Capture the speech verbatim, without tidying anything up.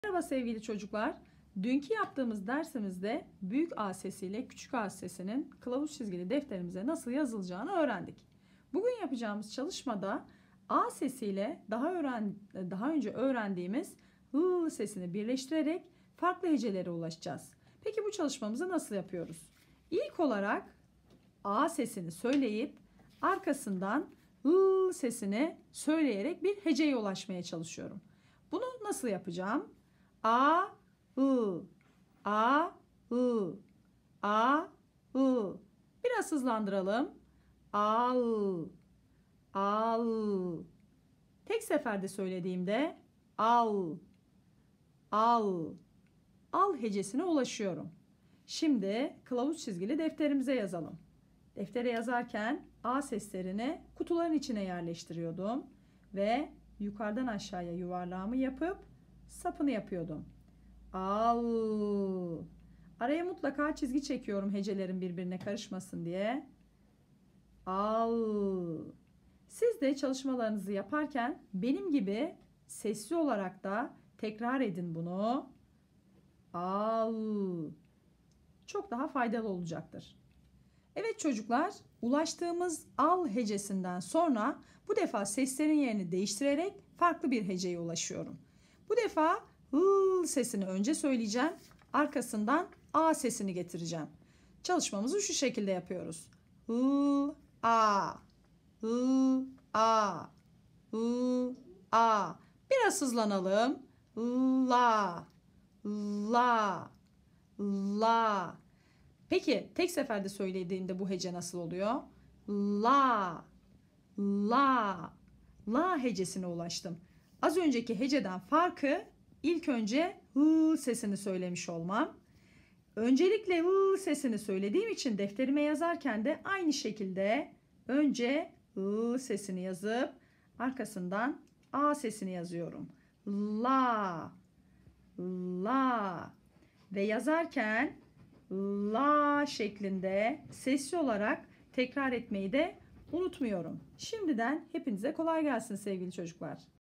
Merhaba sevgili çocuklar. Dünkü yaptığımız dersimizde büyük A sesiyle küçük A sesinin kılavuz çizgili defterimize nasıl yazılacağını öğrendik. Bugün yapacağımız çalışmada A sesiyle daha öğren daha önce öğrendiğimiz L sesini birleştirerek farklı hecelere ulaşacağız. Peki bu çalışmamızı nasıl yapıyoruz? İlk olarak A sesini söyleyip arkasından L sesini söyleyerek bir heceye ulaşmaya çalışıyorum. Bunu nasıl yapacağım? A, I, A, I, A, I. Biraz hızlandıralım. Al, al. Tek seferde söylediğimde al, al, al hecesine ulaşıyorum. Şimdi kılavuz çizgili defterimize yazalım. Deftere yazarken A seslerini kutuların içine yerleştiriyordum ve yukarıdan aşağıya yuvarlağımı yapıp sapını yapıyordum. Al. Araya mutlaka çizgi çekiyorum hecelerin birbirine karışmasın diye. Al. Siz de çalışmalarınızı yaparken benim gibi sesli olarak da tekrar edin bunu. Al. Çok daha faydalı olacaktır. Evet çocuklar, ulaştığımız al hecesinden sonra bu defa seslerin yerini değiştirerek farklı bir heceye ulaşıyorum. Bu defa L sesini önce söyleyeceğim, arkasından A sesini getireceğim. Çalışmamızı şu şekilde yapıyoruz. L, A, L, A, L, A. Biraz hızlanalım. La, la, la. Peki tek seferde söylediğimde bu hece nasıl oluyor? La, la, la hecesine ulaştım. Az önceki heceden farkı ilk önce L sesini söylemiş olmam. Öncelikle L sesini söylediğim için defterime yazarken de aynı şekilde önce L sesini yazıp arkasından A sesini yazıyorum. La, la ve yazarken la şeklinde sesli olarak tekrar etmeyi de unutmuyorum. Şimdiden hepinize kolay gelsin sevgili çocuklar.